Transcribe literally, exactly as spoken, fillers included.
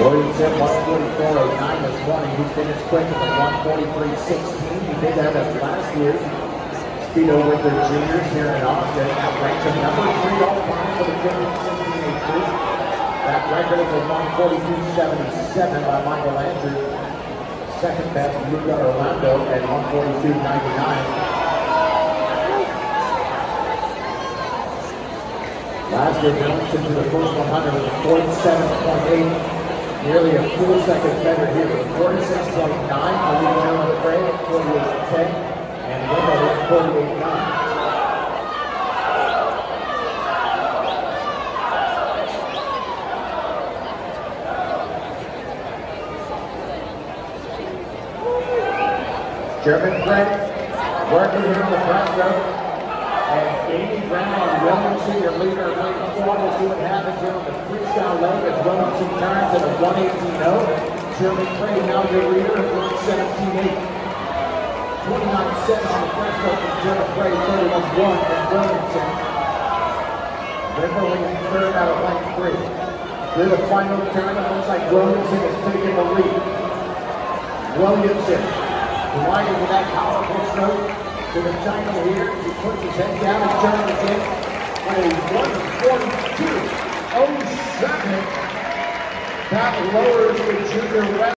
Williamson, one forty-four oh nine this morning. He finished quick at the one forty-three sixteen. He did that at last year's Speedo with their juniors here in Austin. That ranks him number three all time for the fifteen sixteen age group. That record is a one forty-two seventy-seven by Michael Andrew. Second best, Luca Orlando at one forty-two ninety-nine. Last year, Williamson to the first one hundred was forty-seven point eight. Nearly a full second better here with forty-six point nine for Lee German Frey at forty-eight ten, and Wendell at forty-eight nine. German Frey working here on the breaststroke, and gaining ground on Williamson, your leader of lane four. We'll see what happens here on the freestyle leg as Williamson turns at a one eighteen oh. German Frey now your leader at one seventeen eight. twenty-nine seven on the breaststroke from German Frey, thirty-one one from Williamson. Beverly in third out of lane three. Through the final turn, it looks like Williamson is taking the lead. Williamson gliding with that powerful stroke to the title here. He puts his head down and turns again at a one forty-two oh seven. That lowers the junior